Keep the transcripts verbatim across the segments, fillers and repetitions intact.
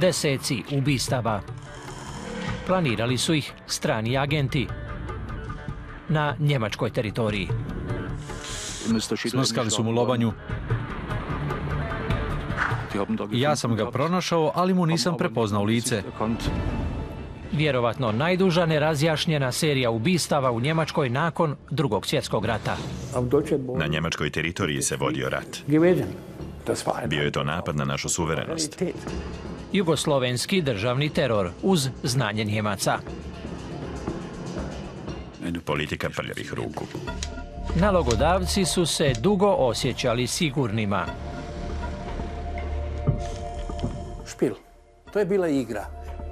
deseci ubistava. Planirali su ih strani agenti na njemačkoj teritoriji. Smrskali su mu lobanju. Ja sam ga pronašao, ali mu nisam prepoznao lice. Vjerovatno najduža nerazjašnjena serija ubistava u Njemačkoj nakon Drugog svjetskog rata. Na njemačkoj teritoriji se vodio rat. Bio je to napad na našu suverenost. Jugoslovenski državni teror uz znanje Njemaca. Politika prljavih ruku. Nalogodavci su se dugo osjećali sigurnima. Špil. To je bila igra.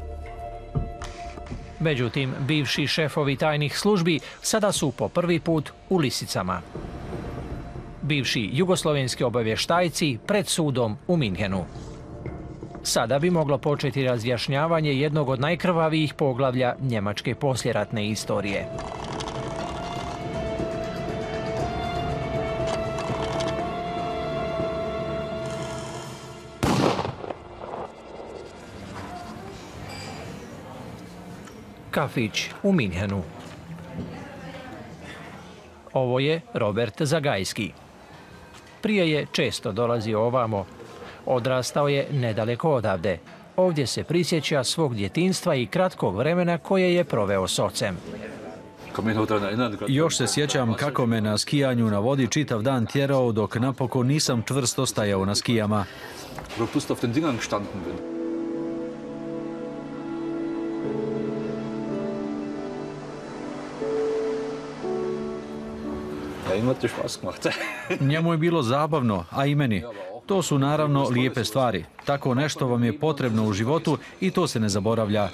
Međutim, bivši šefovi tajnih službi sada su po prvi put u lisicama. Bivši jugoslovenski obavještajci pred sudom u Minhenu. Sada bi moglo početi razjašnjavanje jednog od najkrvavijih poglavlja njemačke posljeratne istorije. Kafić u Minhenu. Ovo je Robert Zagajski. Prije je često dolazio ovamo. Odrastao je nedaleko odavde. Ovdje se prisjeća svog djetinjstva i kratkog vremena koje je proveo s ocem. Još se sjećam kako me na skijanju na vodi čitav dan tjerao dok napokon nisam čvrsto stajao na skijama. Njemu je bilo zabavno, a i meni. To su naravno lijepe stvari. Tako nešto vam je potrebno u životu i to se ne zaboravlja.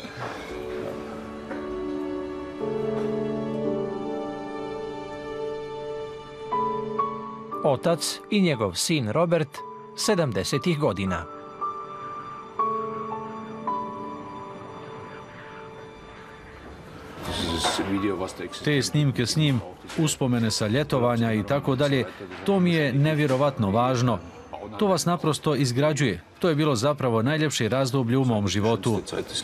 Otac i njegov sin Robert, sedamdesetih godina. Te snimke s njim, uspomene sa ljetovanja i tako dalje, to mi je nevjerovatno važno. To vas naprosto izgrađuje. To je bilo zapravo najljepše razdoblje u mom životu.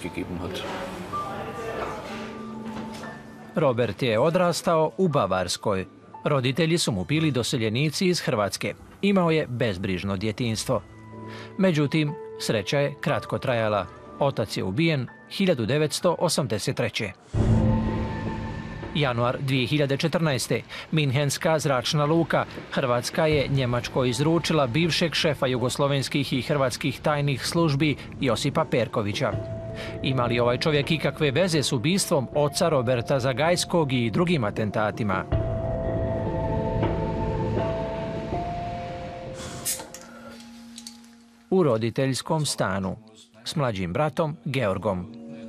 Robert je odrastao u Bavarskoj. Roditelji su mu bili doseljenici iz Hrvatske. Imao je bezbrižno djetinjstvo. Međutim, sreća je kratko trajala. Otac je ubijen hiljadu devetsto osamdeset treće. Januar dvije hiljade četrnaeste. Minhenska zračna luka. Hrvatska je Njemačkoj izručila bivšeg šefa jugoslovenskih i hrvatskih tajnih službi Josipa Perkovića. Ima li ovaj čovjek ikakve veze s ubistvom oca Roberta Zagajskog i drugim atentatima? U roditeljskom stanu s mlađim bratom Georgom.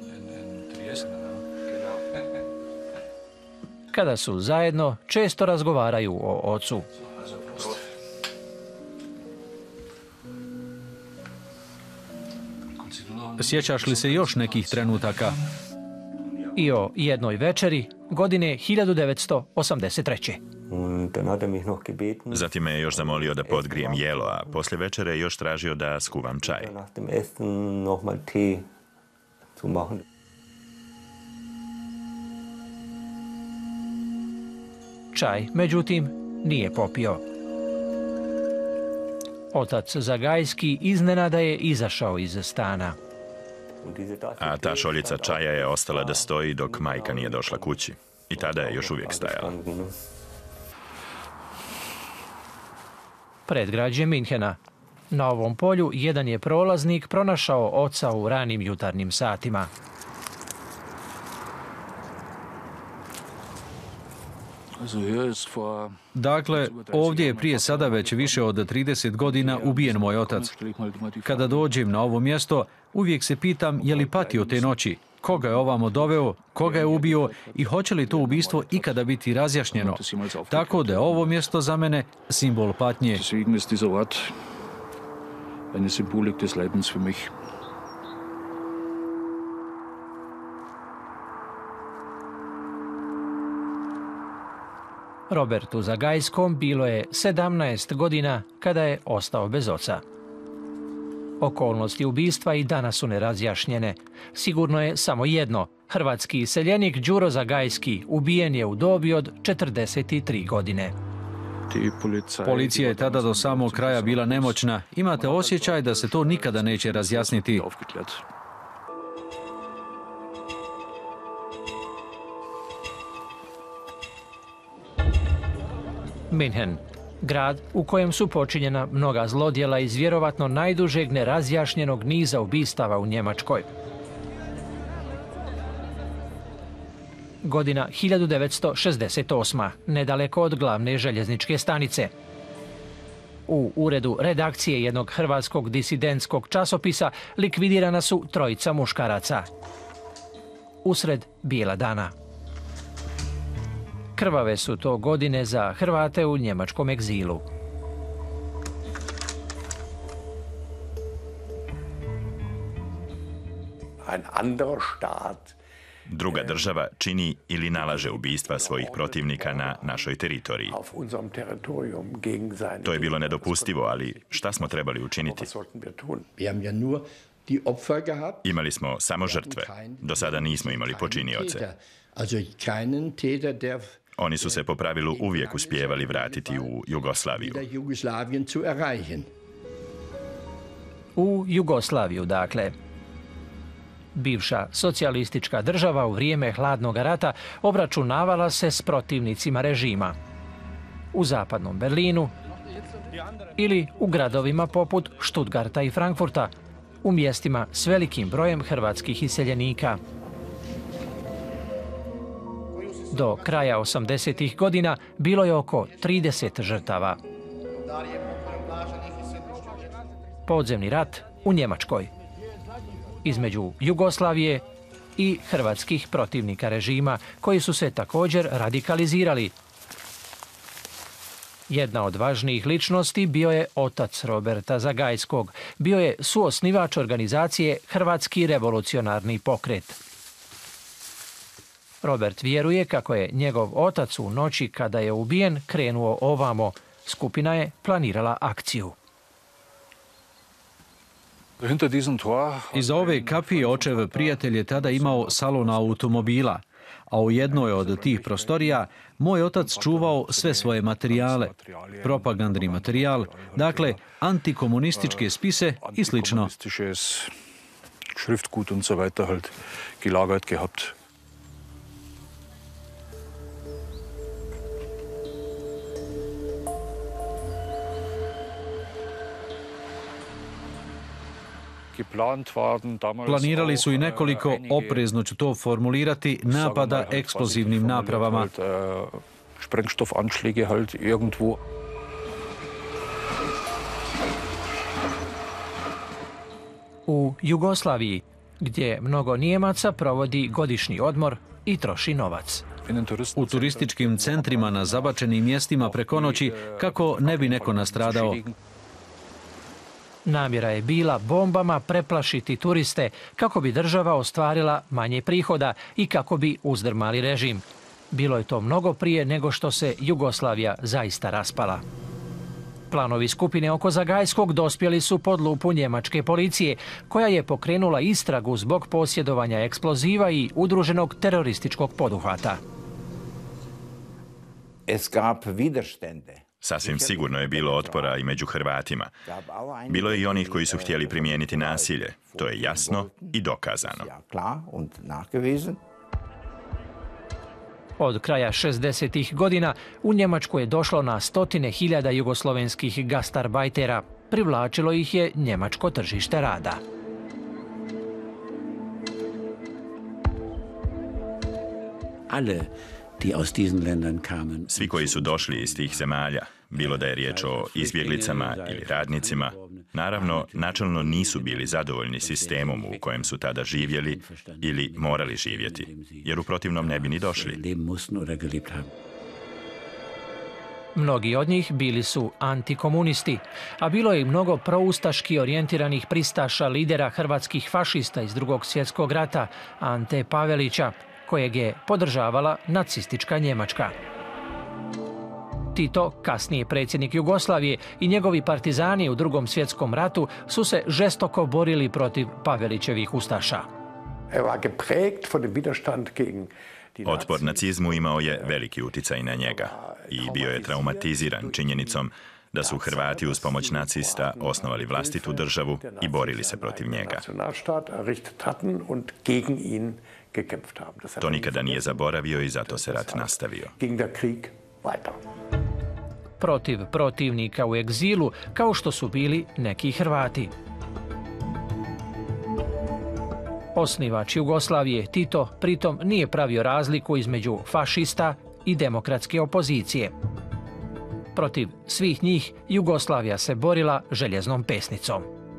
Kada su zajedno, često razgovaraju o ocu. Sjećaš li se još nekih trenutaka? I o jednoj večeri godine hiljadu devetsto osamdeset treće. Zatim me je još zamolio da podgrijem jelo, a poslije večere je još tražio da skuvam čaj. Čaj, međutim, nije popio. Otac Zagajski iznenada je izašao iz stana. A ta šoljica čaja je ostala da stoji dok majka nije došla kući. I tada je još uvijek stajala. Predgrađe Minhena. Na ovom polju jedan je prolaznik pronašao oca u ranim jutarnjim satima. Dakle, ovdje je prije sada već više od trideset godina ubijen moj otac. Kada dođem na ovo mjesto, uvijek se pitam je li patio te noći, koga je ovamo doveo, koga je ubio i hoće li to ubistvo ikada biti razjašnjeno. Tako da je ovo mjesto za mene simbol patnje. Robertu Zagajskom bilo je sedamnaest godina kada je ostao bez oca. Okolnosti ubistva i danas su nerazjašnjene. Sigurno je samo jedno. Hrvatski iseljenik Đuro Zagajski ubijen je u dobi od četrdeset tri godine. Policija je tada do samog kraja bila nemoćna. Imate osjećaj da se to nikada neće razjasniti. Minhen, grad u kojem su počinjena mnoga zlodjela iz vjerovatno najdužeg nerazjašnjenog niza ubistava u Njemačkoj. Godina hiljadu devetsto šezdeset osma, nedaleko od glavne željezničke stanice. U uredu redakcije jednog hrvatskog disidentskog časopisa likvidirana su trojica muškaraca. Usred bijela dana. Krvave su to godine za Hrvate u njemačkom egzilu. Druga država čini ili nalaže ubistva svojih protivnika na našoj teritoriji. To je bilo nedopustivo, ali šta smo trebali učiniti? Imali smo samo žrtve. Do sada nismo imali počinioce. Oni su se po pravilu uvijek uspijevali vratiti u Jugoslaviju. U Jugoslaviju, dakle. Bivša socijalistička država u vrijeme hladnog rata obračunavala se s protivnicima režima. U zapadnom Berlinu ili u gradovima poput Stuttgarta i Frankfurta, u mjestima s velikim brojem hrvatskih iseljenika. Do kraja osamdesetih godina bilo je oko trideset žrtava. Podzemni rat u Njemačkoj. Između Jugoslavije i hrvatskih protivnika režima, koji su se također radikalizirali. Jedna od važnijih ličnosti bio je otac Roberta Zagajskog. Bio je suosnivač organizacije Hrvatski revolucionarni pokret. Robert vjeruje kako je njegov otac u noći kada je ubijen krenuo ovamo. Skupina je planirala akciju. Iza ove kapije očev prijatelj je tada imao salon automobila, a u jednoj od tih prostorija moj otac čuvao sve svoje materijale, propagandni materijal, dakle antikomunističke spise i slično. Planirali su i nekoliko, oprezno ću to formulirati, napada eksplozivnim napravama. U Jugoslaviji, gdje mnogo Nijemaca provodi godišnji odmor i troši novac. U turističkim centrima na zabačenim mjestima preko noći, kako ne bi neko nastradao. Namjera je bila bombama preplašiti turiste kako bi država ostvarila manje prihoda i kako bi uzdrmali režim. Bilo je to mnogo prije nego što se Jugoslavija zaista raspala. Planovi skupine oko Zagajskog dospjeli su pod lupu njemačke policije, koja je pokrenula istragu zbog posjedovanja eksploziva i udruženog terorističkog poduhvata. Es gab Widerstände. Sasvim sigurno je bilo otpora i među Hrvatima. Bilo je i onih koji su htjeli primijeniti nasilje. To je jasno i dokazano. Od kraja šezdesetih godina u Njemačku je došlo na stotine hiljada jugoslovenskih gastarbajtera. Privlačilo ih je njemačko tržište rada. Svi koji su došli iz tih zemalja, bilo da je riječ o izbjeglicama ili radnicima, naravno, načelno nisu bili zadovoljni sistemom u kojem su tada živjeli ili morali živjeti, jer u protivnom ne bi ni došli. Mnogi od njih bili su antikomunisti, a bilo je i mnogo proustaški orijentiranih pristaša lidera hrvatskih fašista iz Drugog svjetskog rata, Ante Pavelića, kojeg je podržavala nacistička Njemačka. Tito, kasnije predsjednik Jugoslavije, i njegovi partizani u Drugom svjetskom ratu su se žestoko borili protiv Pavelićevih ustaša. Otpor nacizmu imao je veliki uticaj na njega i bio je traumatiziran činjenicom da su Hrvati uz pomoć nacista osnovali vlastitu državu i borili se protiv njega. To nikada nije zaboravio i zato se rat nastavio. Protiv protivnika u egzilu, kao što su bili neki Hrvati. Osnivač Jugoslavije, Tito, pritom nije pravio razliku između fašista i demokratske opozicije. Protiv svih njih Jugoslavija se borila željeznom pesnicom.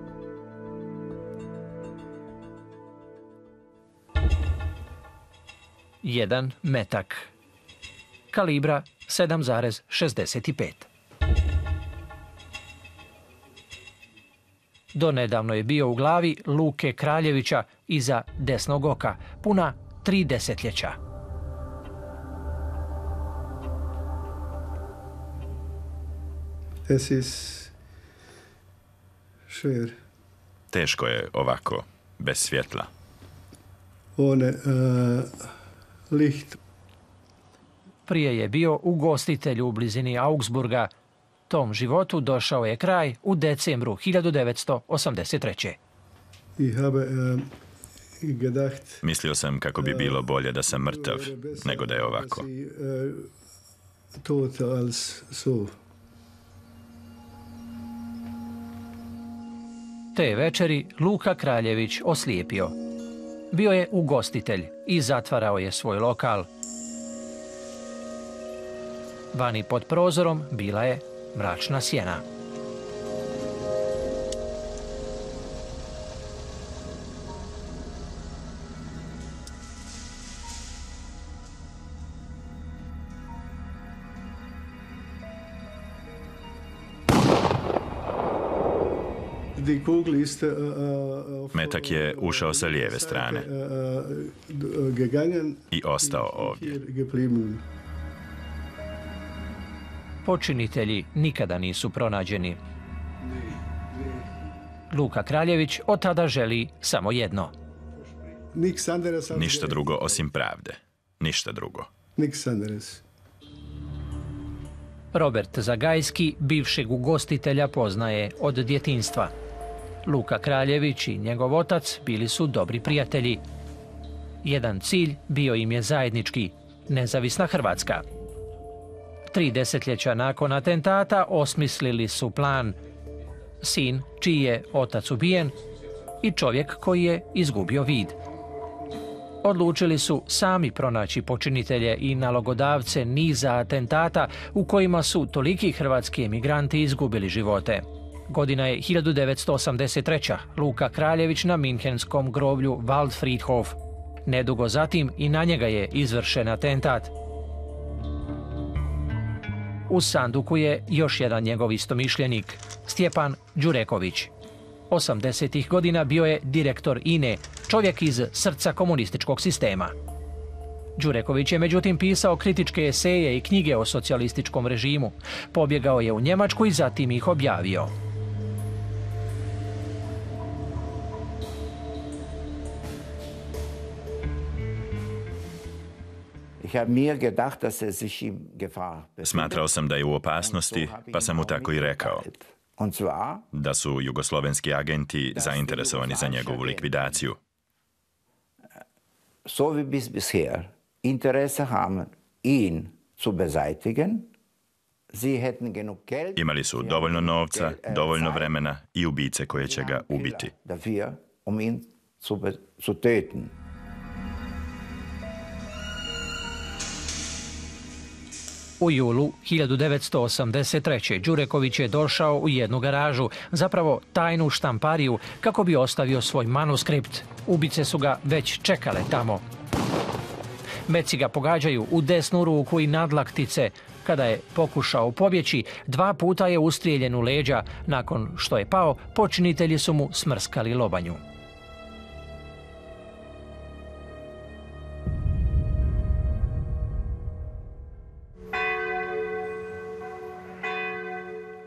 Jedan metak. Kalibra sedam zarez šezdeset pet. Donedavno je bio u glavi Luke Kraljevića iza desnog oka, puna tri desetljeća. Es ist schwer. Teško je ovako, bez svjetla. Ohne uh, Licht. Prije je bio ugostitelj u blizini Augsburga. Tom životu došao je kraj u decembru hiljadu devetsto osamdeset treće. Ich habe uh, gedacht, Mislio sam kako bi bilo bolje da sam mrtav, nego da je ovako. uh, tot als so. Te večeri Luka Kraljević oslijepio. Bio je ugostitelj i zatvarao je svoj lokal. Vani pod prozorom bila je mračna sjena. Die Kugel ist uh, uh, Metak je ušao sa lijeve strane uh, gegangen i ostao ovdje. geblieben. Počinitelji nikada nisu pronađeni. Luka Kraljević od tada želi samo jedno. Nichts anderes als Ništa drugo osim pravde. Ništa drugo. Nichts anderes. Robert Zagajski, bivšeg ugostitelja, poznaje od djetinjstva. Luka Kraljević i njegov otac bili su dobri prijatelji. Jedan cilj bio im je zajednički – nezavisna Hrvatska. Tri desetljeća nakon atentata osmislili su plan. Sin, čiji je otac ubijen, i čovjek koji je izgubio vid. Odlučili su sami pronaći počinitelje i nalogodavce niza atentata u kojima su toliki hrvatski emigranti izgubili živote. Godina je hiljadu devetsto osamdeset treća. Luka Kraljević na minhenskom groblju Waldfriedhof. Nedugo zatim i na njega je izvršen atentat. U sanduku je još jedan njegov istomišljenik, Stjepan Đureković. osamdesetih godina bio je direktor I N E, čovjek iz srca komunističkog sistema. Đureković je međutim pisao kritičke eseje i knjige o socijalističkom režimu. Pobjegao je u Njemačku i zatim ih objavio. Smatrao sam da je u opasnosti, pa sam mu tako i rekao. Da su jugoslovenski agenti zainteresovani za njegovu likvidaciju. So wie bis bisher Interesse haben, ihn zu beseitigen. Sie hätten genug Geld. Imali su dovoljno novca, dovoljno vremena i ubice koje će ga ubiti. Dafür, um ihn zu, zu töten. U julu hiljadu devetsto osamdeset treće. Đureković je došao u jednu garažu, zapravo tajnu štampariju, kako bi ostavio svoj manuskript. Ubice su ga već čekale tamo. Meci ga pogađaju u desnu ruku i nadlaktice. Kada je pokušao pobjeći, dva puta je ustrijeljen u leđa. Nakon što je pao, počinitelji su mu smrskali lobanju.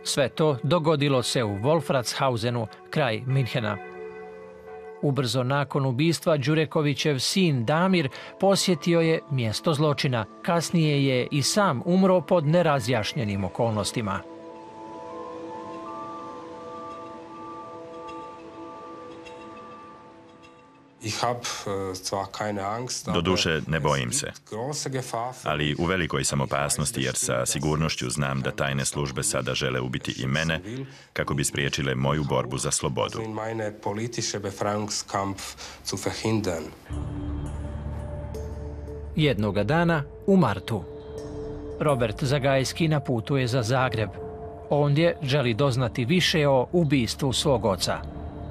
Sve to dogodilo se u Wolfratshausenu, kraj Minhena. Ubrzo nakon ubistva Đurekovićev sin Damir posjetio je mjesto zločina. Kasnije je i sam umro pod nerazjašnjenim okolnostima. Doduše, ne bojim se, ali u velikoj sam opasnosti jer sa sigurnošću znam da tajne službe sada žele ubiti i mene kako bi spriječile moju borbu za slobodu. Jednoga dana u martu Robert Zagajski na putu je za Zagreb. Ondje želi doznati više o ubistvu svog oca.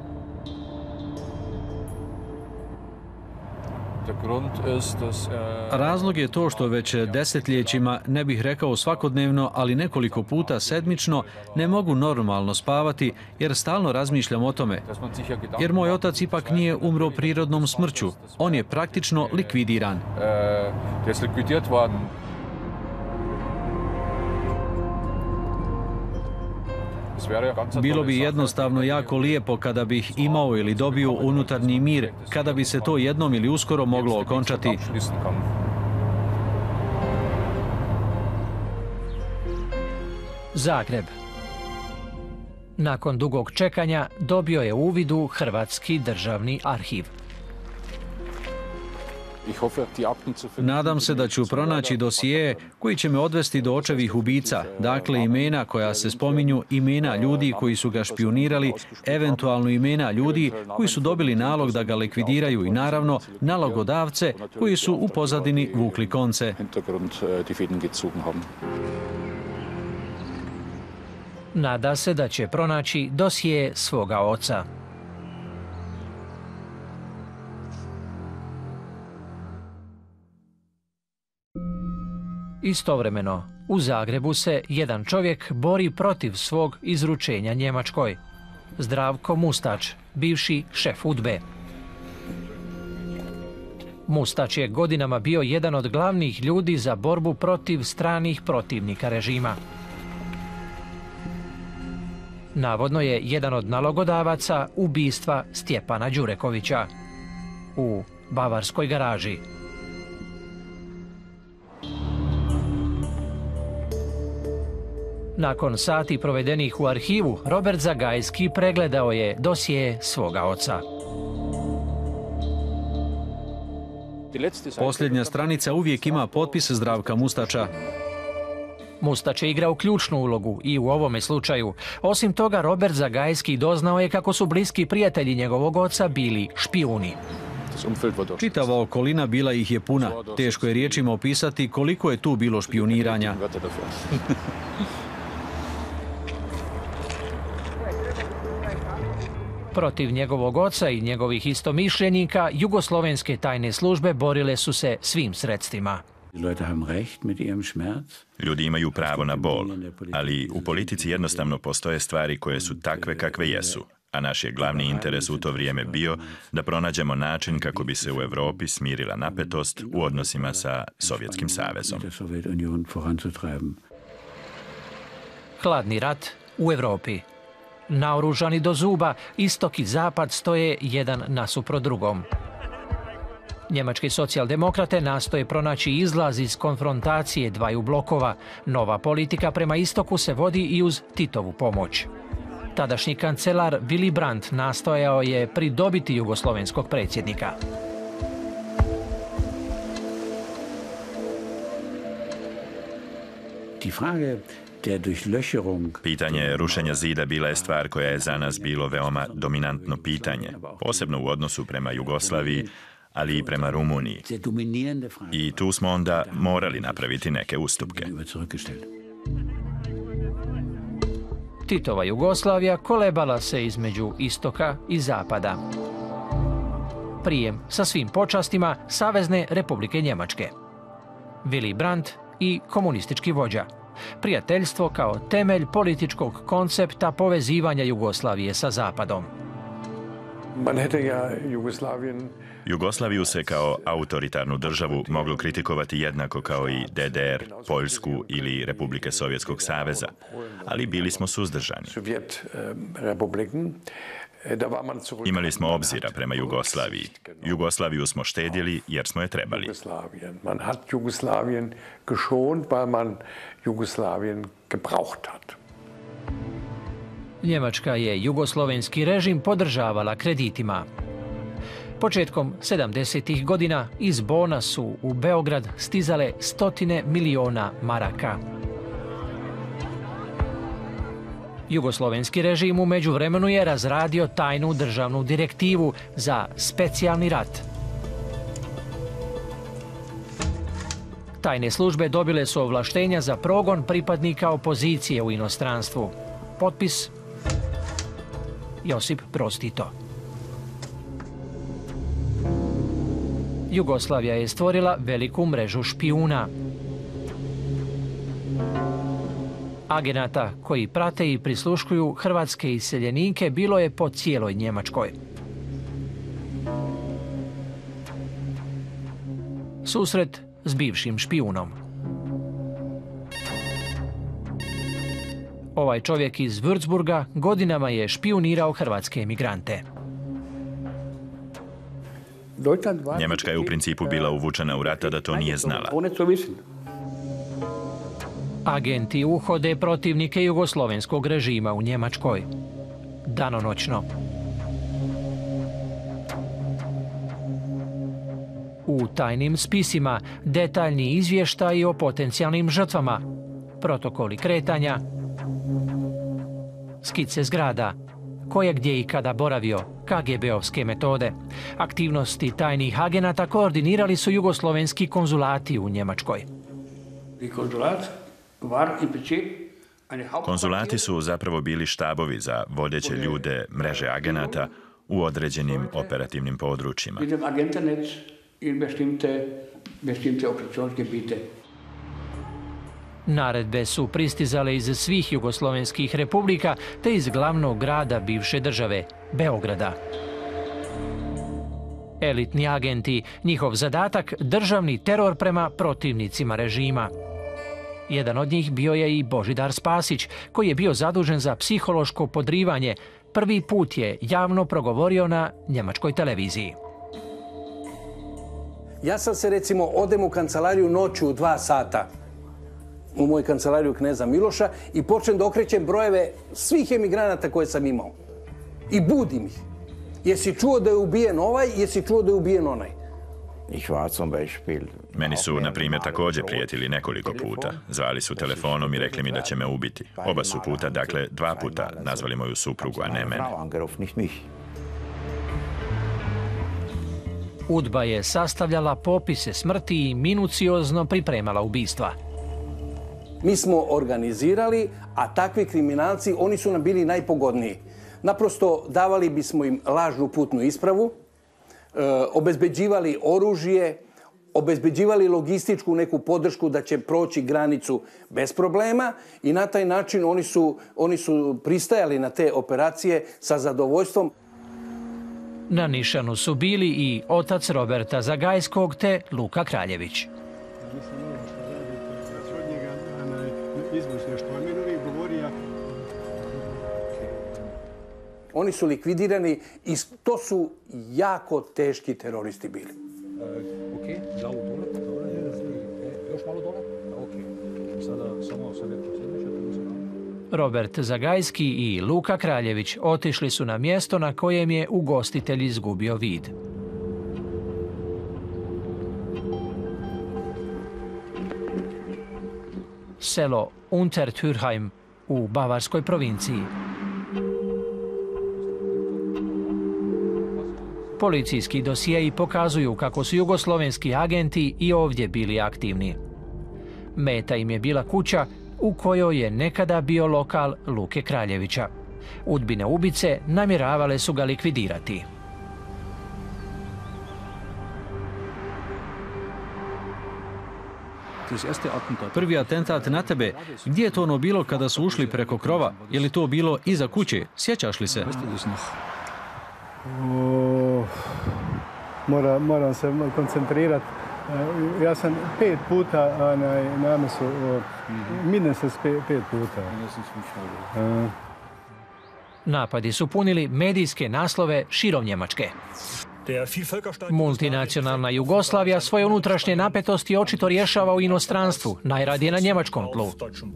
Razlog je to što već desetljećima, ne bih rekao svakodnevno, ali nekoliko puta sedmično, ne mogu normalno spavati jer stalno razmišljam o tome. Jer moj otac ipak nije umro prirodnom smrću. On je praktično likvidiran. Bilo bi jednostavno jako lijepo kada bih imao ili dobio unutarnji mir, kada bi se to jednom ili uskoro moglo okončati. Zagreb. Nakon dugog čekanja dobio je uvid u Hrvatski državni arhiv. Nadam se da ću pronaći dosije koji će me odvesti do očevih ubica, dakle imena koja se spominju, imena ljudi koji su ga špionirali, eventualno imena ljudi koji su dobili nalog da ga likvidiraju i naravno nalogodavce koji su u pozadini vukli konce. Nada se da će pronaći dosije svoga oca. Istovremeno, u Zagrebu se jedan čovjek bori protiv svog izručenja Njemačkoj. Zdravko Mustač, bivši šef UDBE. Mustač je godinama bio jedan od glavnih ljudi za borbu protiv stranih protivnika režima. Navodno je jedan od nalogodavaca ubistva Stjepana Đurekovića u bavarskoj garaži. Nakon sati provedenih u arhivu, Robert Zagajski pregledao je dosije svoga oca. Posljednja stranica uvijek ima potpis Zdravka Mustača. Mustač je igrao ključnu ulogu i u ovome slučaju. Osim toga, Robert Zagajski doznao je kako su bliski prijatelji njegovog oca bili špijuni. Čitava okolina bila ih je puna. Teško je riječima opisati koliko je tu bilo špijuniranja. Protiv njegovog oca i njegovih istomišljenika, jugoslovenske tajne službe borile su se svim sredstvima. Ljudi imaju pravo na bol, ali u politici jednostavno postoje stvari koje su takve kakve jesu, a naš je glavni interes u to vrijeme bio da pronađemo način kako bi se u Europi smirila napetost u odnosima sa Sovjetskim savezom. Hladni rat u Europi. Naoružani do zuba, istok i zapad stoje jedan nasuprot drugom. Njemački socijaldemokrate nastoje pronaći izlaz iz konfrontacije dvaju blokova. Nova politika prema istoku se vodi i uz Titovu pomoć. Tadašnji kancelar Willy Brandt nastojao je pridobiti jugoslovenskog predsjednika. Pitanje rušenja zida bila je stvar koja je za nas bilo veoma dominantno pitanje, posebno u odnosu prema Jugoslaviji, ali i prema Rumuniji. I tu smo onda morali napraviti neke ustupke. Titova Jugoslavija kolebala se između istoka i zapada. Prijem sa svim počastima Savezne Republike Njemačke. Willy Brandt i komunistički vođa. Prijateljstvo kao temelj političkog koncepta povezivanja Jugoslavije sa zapadom. Jugoslaviju se kao autoritarnu državu moglo kritikovati jednako kao i D D R, Poljsku ili Republike Sovjetskog saveza, ali bili smo suzdržani. Imali smo obzira prema Jugoslaviji. Jugoslaviju smo štedjeli jer smo je trebali. Man hat Jugoslawien geschont, weil man Jugoslawien gebraucht hat. Njemačka je jugoslovenski režim podržavala kreditima. Početkom sedamdesetih godina iz Bona su u Beograd stizale stotine miliona maraka. Jugoslovenski režim u međuvremenu je razradio tajnu državnu direktivu za specijalni rat. Tajne službe dobile su ovlaštenja za progon pripadnika opozicije u inostranstvu. Potpis Josip Broz Tito. Jugoslavija je stvorila veliku mrežu špijuna. Agenata koji prate i prisluškuju hrvatske iseljenike bilo je po cijeloj Njemačkoj. Susret s bivšim špijunom. Ovaj čovjek iz Würzburga godinama je špijunirao hrvatske emigrante. Njemačka je u principu bila uvučena u rata da to nije znala. Agenti uhode protivnike jugoslovenskog režima u Njemačkoj. Danonoćno. U tajnim spisima detaljni izvještaji o potencijalnim žrtvama, protokoli kretanja, skice zgrada, ko je gdje i kada boravio, K G B-ovske metode. Aktivnosti tajnih agenata koordinirali su jugoslovenski konzulati u Njemačkoj. Konzulati su zapravo bili štabovi za vodeće ljude mreže agenata u određenim operativnim područjima. Naredbe su pristizale iz svih jugoslovenskih republika te iz glavnog grada bivše države, Beograda. Elitni agenti, njihov zadatak državni teror prema protivnicima režima. Jedan od njih bio je i Božidar Spasić, koji je bio zadužen za psihološko podrivanje. Prvi put je javno progovorio na njemačkoj televiziji. Ja sam se, recimo, odem u kancelariju noću u dva sata, u moju kancelariju kneza Miloša, i počnem da okrećem brojeve svih emigranata koje sam imao. I budim ih. Jesi čuo da je ubijen ovaj, jesi čuo da je ubijen onaj? Meni su, na primjer, također prijetili nekoliko puta. Zvali su telefonom i rekli mi da će me ubiti. Oba su puta, dakle dva puta, nazvali moju suprugu, a ne mene. UDBA je sastavljala popise smrti i minuciozno pripremala ubistva. Mi smo organizirali, a takvi kriminalci, oni su nam bili najpogodniji. Naprosto davali bismo im lažnu putnu ispravu, e, obezbeđivali oružje, obezbeđivali logističku neku podršku da će proći granicu bez problema i na taj način oni su, oni su pristajali na te operacije sa zadovoljstvom. Na nišanu su bili i otac Roberta Zagajskog te Luka Kraljević. Oni su likvidirani i to su jako teški teroristi bili. Robert Zagajski i Luka Kraljević otišli su na mjesto na kojem je ugostitelj izgubio vid. Selo Untertürheim u Bavarskoj provinciji. Policijski dosijeji pokazuju kako su jugoslovenski agenti i ovdje bili aktivni. Meta im je bila kuća u kojoj je nekada bio lokal Luke Kraljevića. Udbine ubice namjeravale su ga likvidirati. Prvi atentat na tebe, gdje je to ono bilo kada su ušli preko krova? Je li to bilo iza kuće? Sjećaš li se? O, mora, moram se koncentrirati. Ja sam pet puta namesu, mindestens pet puta. Napadi su punili medijske naslove širom Njemačke. Multinacionalna Jugoslavija svoje unutrašnje napetosti očito rješava u inostranstvu, najradije na njemačkom tlu.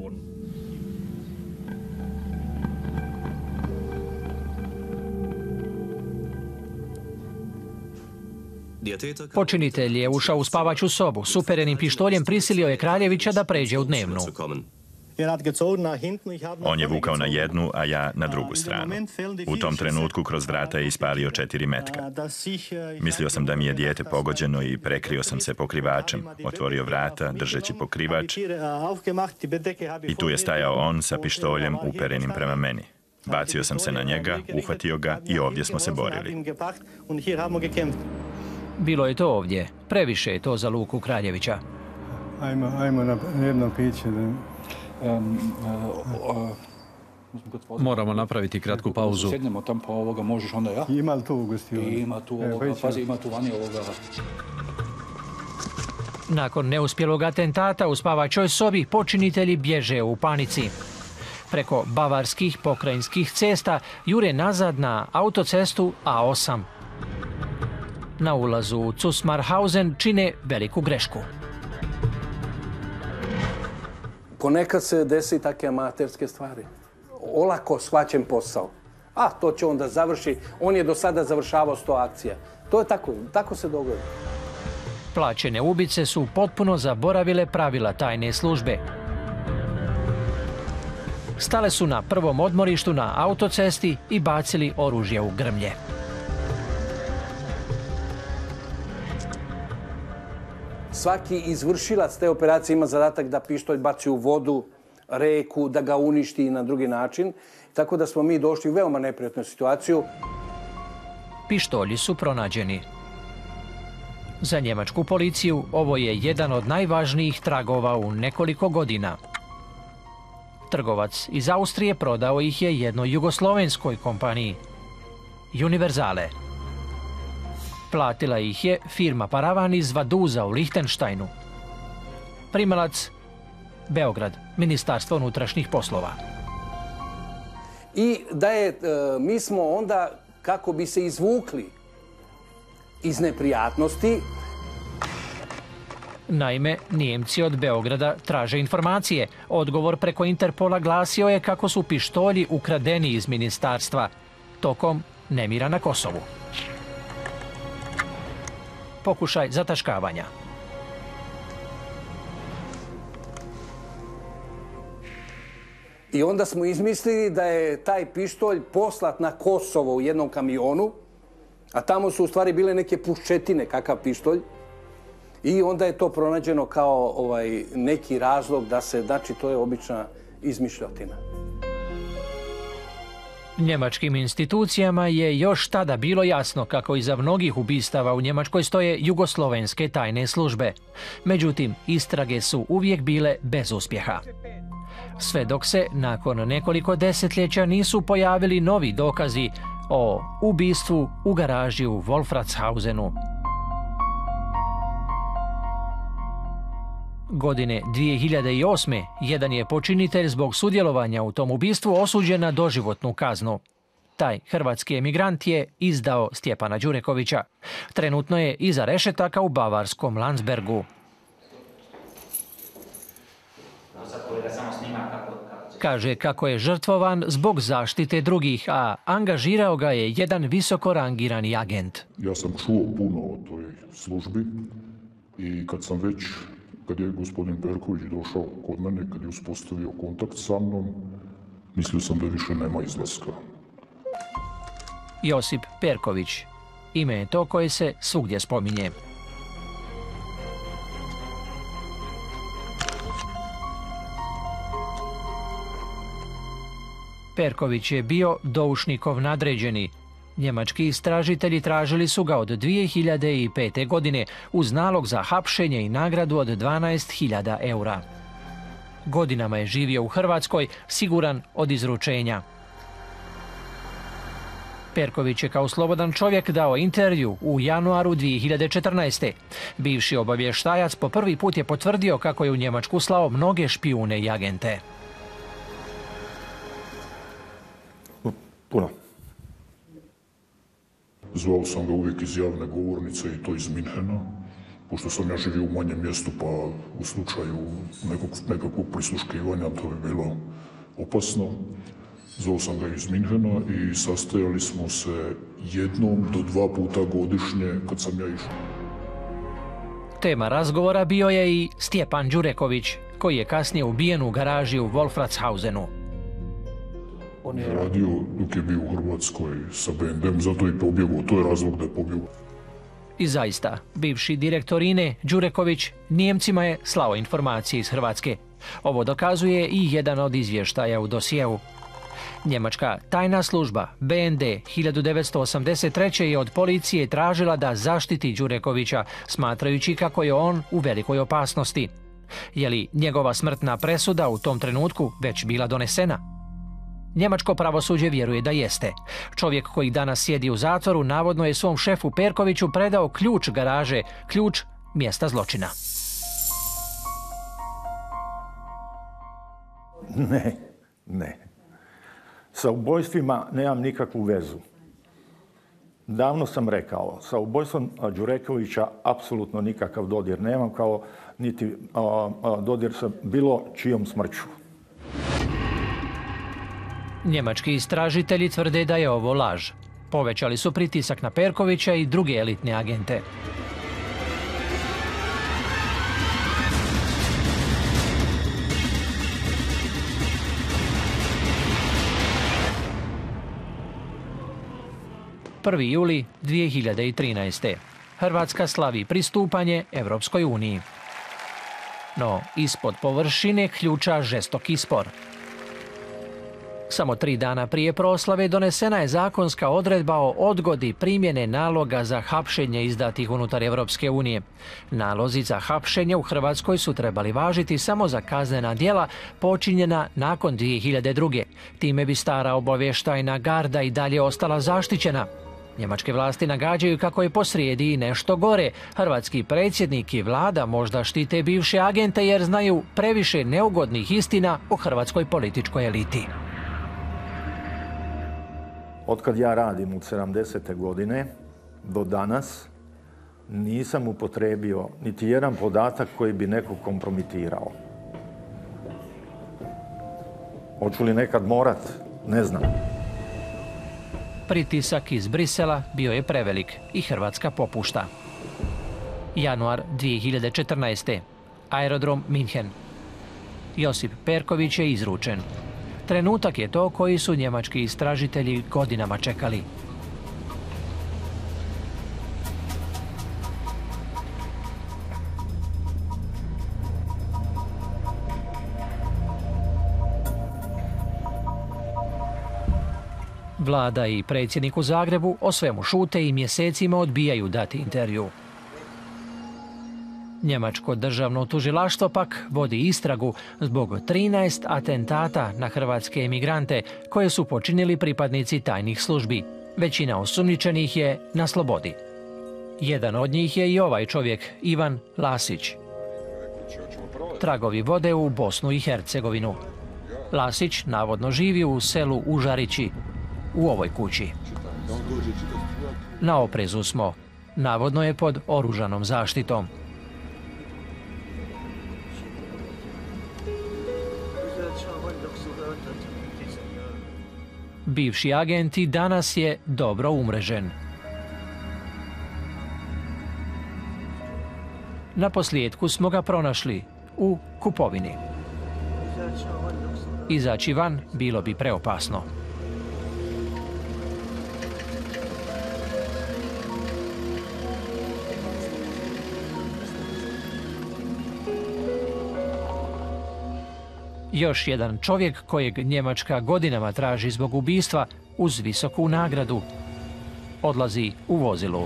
Počinitelj je ušao u spavaću sobu. S uperenim pištoljem prisilio je Kraljevića da pređe u dnevnu. On je vukao na jednu, a ja na drugu stranu. U tom trenutku kroz vrata je ispalio četiri metka. Mislio sam da mi je dijete pogođeno i prekrio sam se pokrivačem. Otvorio vrata, držeći pokrivač. I tu je stajao on sa pištoljem uperenim prema meni. Bacio sam se na njega, uhvatio ga i ovdje smo se borili. Bilo je to ovdje. Previše je to za Luku Kraljevića. Ajmo, ajmo na jedno piće. Moramo napraviti kratku pauzu. Sednemo tam pa ovoga možeš onda ja? Ima li tu u gostionu? Ima tu ovoga, pazi, ima tu vani ovoga. Nakon neuspjelog atentata u spavačoj sobi, počinitelji bježe u panici. Preko bavarskih pokrajinskih cesta jure nazad na autocestu A osam. Na ulazu u Zusmarhausen čine veliku grešku. Ponekad se desi takve amaterske stvari. Olako shvaćen posao. A, to će on da završi. On je do sada završavao sto akcija. To je tako, tako se dogodi. Plaćene ubice su potpuno zaboravile pravila tajne službe. Stale su na prvom odmorištu na autocesti i bacili oružje u grmlje. Svaki izvršilac te operacije ima zadatak da pištolj baci u vodu, reku, da ga uništi na drugi način. Tako da smo mi došli u veoma neprijatnu situaciju. Pištolji su pronađeni. Za njemačku policiju ovo je jedan od najvažnijih tragova u nekoliko godina. Trgovac iz Austrije prodao ih je jednoj jugoslovenskoj kompaniji, Univerzale. Platila ih je firma Paravan iz Vaduza u Lihtenštajnu. Primalac Beograd, Ministarstvo unutrašnjih poslova. I da je, mi smo onda, kako bi se izvukli iz neprijatnosti. Naime, Nijemci od Beograda traže informacije. Odgovor preko Interpola glasio je kako su pištolji ukradeni iz ministarstva tokom nemira na Kosovu. Pokušaj zataškavanja. I onda smo izmislili da je taj pištolj poslat na Kosovo u jednom kamionu, a tamo su u stvari bile neke puščetine, kakav pištolj. I onda je to pronađeno kao ovaj, neki razlog da se, znači to je obična izmišljotina. Njemačkim institucijama je još tada bilo jasno kako iza mnogih ubistava u Njemačkoj stoje jugoslovenske tajne službe. Međutim, istrage su uvijek bile bez uspjeha. Sve dok se nakon nekoliko desetljeća nisu pojavili novi dokazi o ubistvu u garaži u Wolfratshausenu. Godine dvije hiljade osme. jedan je počinitelj zbog sudjelovanja u tom ubistvu osuđen na doživotnu kaznu. Taj hrvatski emigrant je izdao Stjepana Đurekovića. Trenutno je iza rešetaka u bavarskom Landsbergu. Kaže kako je žrtvovan zbog zaštite drugih, a angažirao ga je jedan visoko rangirani agent. Ja sam čuo puno o toj službi i kad sam već, kad je gospodin Perković došao kod mene, kad je uspostavio kontakt sa mnom, mislio sam da više nema izlaska. Josip Perković. Ime je to koje se svugdje spominje. Perković je bio doušnikov nadređeni. Njemački istražitelji tražili su ga od dvije hiljade pete. godine uz nalog za hapšenje i nagradu od dvanaest hiljada eura. Godinama je živio u Hrvatskoj, siguran od izručenja. Perković je kao slobodan čovjek dao intervju u januaru dvije hiljade četrnaeste. Bivši obavještajac po prvi put je potvrdio kako je u Njemačku slao mnoge špijune i agente. Puno. Zvao sam ga uvijek iz javne govornice i to iz Minhena, pošto sam ja živio u manjem mjestu, pa u slučaju nekog, nekakvog prisluškivanja to bi bilo opasno. Zvao sam ga iz Minhena i sastajali smo se jednom do dva puta godišnje kad sam ja išao. Tema razgovora bio je i Stjepan Đureković, koji je kasnije ubijen u garaži u Wolfratshausenu. On je radio dok je bio u Hrvatskoj sa B N D-em, zato je pobjegao, to je razlog da je pobjegao. I zaista, bivši direktor I N E, Đureković, Nijemcima je slao informacije iz Hrvatske. Ovo dokazuje i jedan od izvještaja u dosjeu. Njemačka tajna služba B N D hiljadu devetsto osamdeset treće je od policije tražila da zaštiti Đurekovića, smatrajući kako je on u velikoj opasnosti. Je li njegova smrtna presuda u tom trenutku već bila donesena? Njemačko pravosuđe vjeruje da jeste. Čovjek koji danas sjedi u zatvoru navodno je svom šefu Perkoviću predao ključ garaže, ključ mjesta zločina. Ne, ne. Sa ubojstvima nemam nikakvu vezu. Davno sam rekao, sa ubojstvom Đurekovića apsolutno nikakav dodir nemam, kao niti a, a, dodir sa bilo čijom smrću. Njemački istražitelji tvrde da je ovo laž. Povećali su pritisak na Perkovića i druge elitne agente. prvi juli dvije hiljade trinaeste. Hrvatska slavi pristupanje Evropskoj uniji. No, ispod površine ključa žestoki spor. Samo tri dana prije proslave donesena je zakonska odredba o odgodi primjene naloga za hapšenje izdatih unutar Evropske unije. Nalozi za hapšenje u Hrvatskoj su trebali važiti samo za kaznena djela počinjena nakon dvije hiljade druge. Time bi stara obavještajna garda i dalje ostala zaštićena. Njemačke vlasti nagađaju kako je posrijedi i nešto gore. Hrvatski predsjednik i vlada možda štite bivše agente jer znaju previše neugodnih istina o hrvatskoj političkoj eliti. Otkad ja radim od sedamdesete godine do danas nisam upotrijebio niti jedan podatak koji bi nekog kompromitirao. Hoću li nekad morat? Ne znam. Pritisak iz Brisela bio je prevelik i Hrvatska popušta. Januar dvije hiljade četrnaeste. Aerodrom Minhen. Josip Perković je izručen. Trenutak je to koji su njemački istražitelji godinama čekali. Vlada i predsjednik u Zagrebu o svemu šute i mjesecima odbijaju dati intervju. Njemačko državno tužilaštvo pak vodi istragu zbog trinaest atentata na hrvatske emigrante koje su počinili pripadnici tajnih službi. Većina osumnjičenih je na slobodi. Jedan od njih je i ovaj čovjek, Ivan Lasić. Tragovi vode u Bosnu i Hercegovinu. Lasić navodno živi u selu Užarići, u ovoj kući. Na oprezu smo. Navodno je pod oružanom zaštitom. Bivši agent i danas je dobro umrežen. Na posljedku smo ga pronašli u kupovini. Izaći van bilo bi preopasno. Još jedan čovjek kojeg Njemačka godinama traži zbog ubistva uz visoku nagradu. Odlazi u vozilu.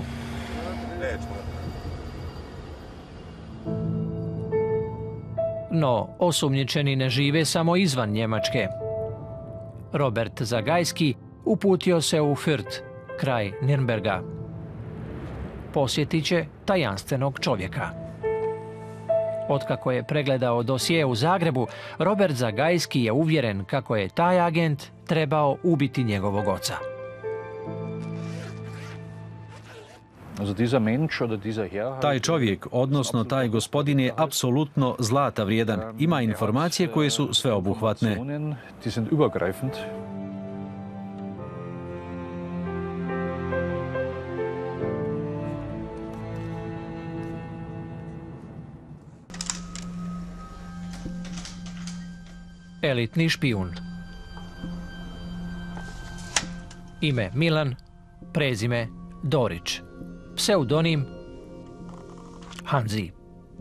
No, osumnjičeni ne žive samo izvan Njemačke. Robert Zagajski uputio se u Fürth, kraj Nürnberga. Posjetit će tajanstvenog čovjeka. Otkako je pregledao dosije u Zagrebu, Robert Zagajski je uvjeren kako je taj agent trebao ubiti njegovog oca. Taj čovjek, odnosno taj gospodin, je apsolutno zlata vrijedan. Ima informacije koje su sveobuhvatne. Elitni špijun. Ime Milan, prezime Dorić. Pseudonim Hanzi.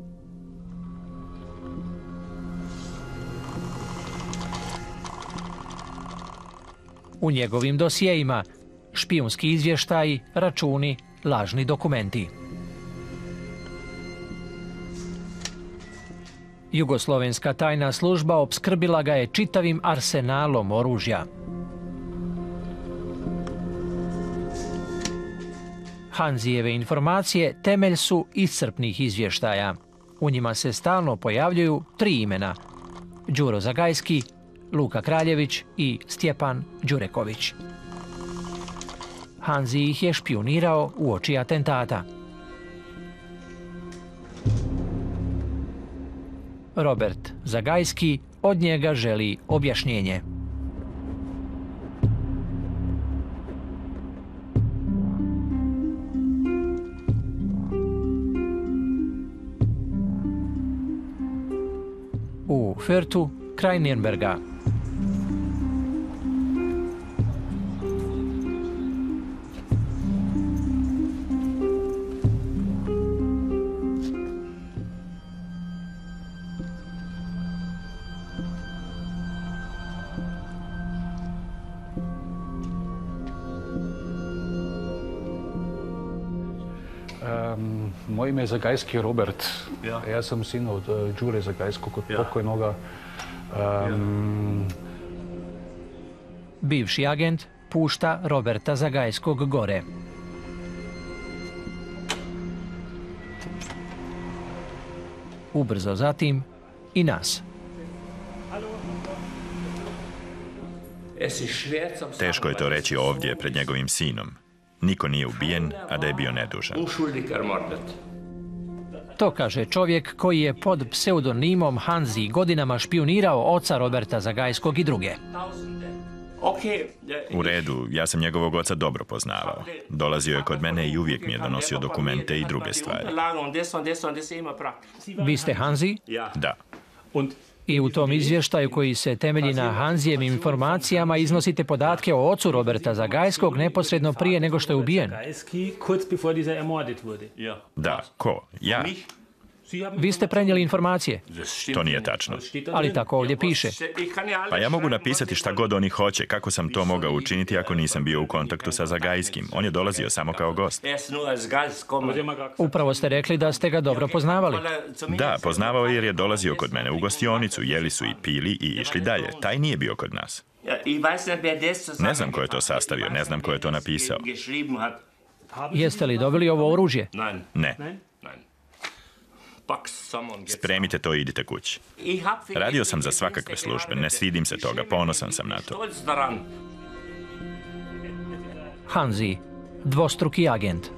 U njegovim dosjejima špijunski izvještaji, računi, lažni dokumenti. Jugoslovenska tajna služba opskrbila ga je čitavim arsenalom oružja. Hanzijeve informacije temelj su iscrpnih izvještaja. U njima se stalno pojavljuju tri imena: Đuro Zagajski, Luka Kraljević i Stjepan Đureković. Hanzi ih je špijunirao uoči atentata. Robert Zagajski od njega želi objašnjenje. U Fürthu, kraj Nürnberga. Moje ime je Zagajski Robert. Ja sam sin od Đure Zagajskog, od pokojnoga. Bivši agent pušta Roberta Zagajskog gore. Ubrzo zatim i nas. Teško je to reći ovdje pred njegovim sinom. Niko nije ubijen, a da je bio nedužan. To kaže čovjek koji je pod pseudonimom Hanzi godinama špijunirao oca Roberta Zagajskog i druge. U redu, ja sam njegovog oca dobro poznavao. Dolazio je kod mene i uvijek mi je donosio dokumente i druge stvari. Vi ste Hanzi? Da. I u tom izvještaju koji se temelji na Hanzijevim informacijama iznosite podatke o ocu Roberta Zagajskog neposredno prije nego što je ubijen. Da, ko? Ja? Vi ste prenijeli informacije. To nije tačno. Ali tako ovdje piše. Pa ja mogu napisati šta god oni hoće. Kako sam to mogao učiniti ako nisam bio u kontaktu sa Zagajskim? On je dolazio samo kao gost. Upravo ste rekli da ste ga dobro poznavali. Da, poznavao jer je dolazio kod mene u gostionicu. Jeli su i pili i išli dalje. Taj nije bio kod nas. Ne znam ko je to sastavio, ne znam ko je to napisao. Jeste li dobili ovo oružje? Ne. Spremite to i idite kući. Radio sam za svakakve službe, ne stidim se toga, ponosan sam na to. Hanzi, dvostruki agent.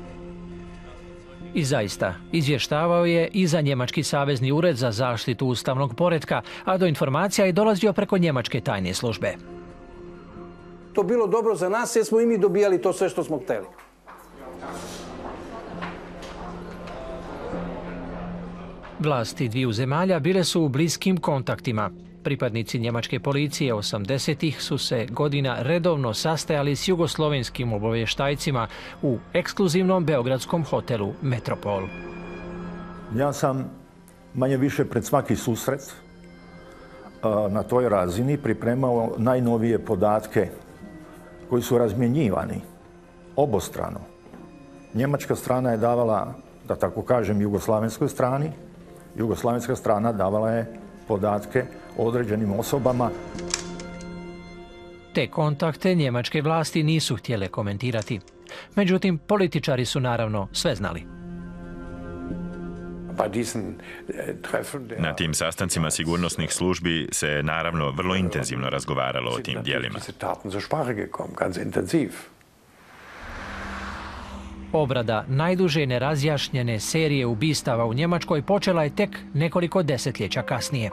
I zaista, izvještavao je i za Njemački savezni ured za zaštitu ustavnog poretka, a do informacija je dolazio preko Njemačke tajne službe. To bilo dobro za nas jer smo i mi dobijali to sve što smo htjeli. Vlasti dviju zemalja bile su u bliskim kontaktima. Pripadnici njemačke policije osamdesetih su se godina redovno sastajali s jugoslovenskim obavještajcima u ekskluzivnom beogradskom hotelu Metropol. Ja sam manje više pred svaki susret na toj razini pripremao najnovije podatke koji su razmjenjivani obostrano. Njemačka strana je davala, da tako kažem, jugoslavenskoj strani. Jugoslavenska strana davala je podatke o određenim osobama. Te kontakte njemačke vlasti nisu htjele komentirati. Međutim, političari su naravno sve znali. Na tim sastancima sigurnosnih službi se naravno vrlo intenzivno razgovaralo o tim dijelima. Obrada najduže nerazjašnjene serije ubistava u Njemačkoj počela je tek nekoliko desetljeća kasnije.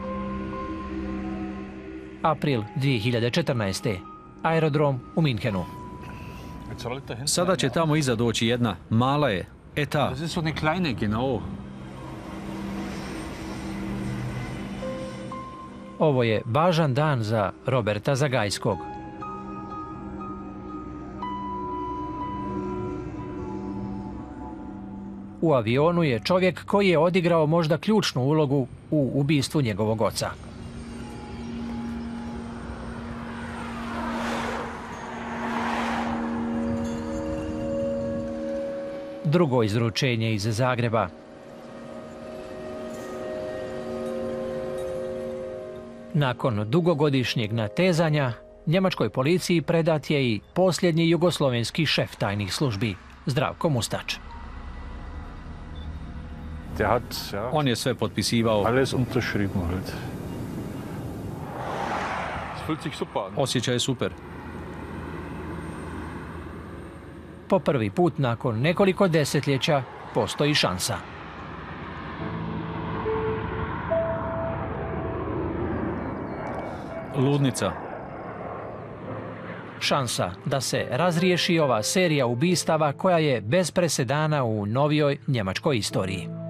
April dvije hiljade četrnaeste. Aerodrom u Minhenu. Sada će tamo iza doći jedna, mala je, e ta. Ovo je važan dan za Roberta Zagajskog. U avionu je čovjek koji je odigrao možda ključnu ulogu u ubistvu njegovog oca. Drugo izručenje iz Zagreba. Nakon dugogodišnjeg natezanja, njemačkoj policiji predat je i posljednji jugoslovenski šef tajnih službi, Zdravko Mustač. On je sve potpisivao. Osjećaj je super. Po prvi put nakon nekoliko desetljeća postoji šansa. Ludnica. Šansa da se razriješi ova serija ubistava koja je bez presedana u novijoj njemačkoj istoriji.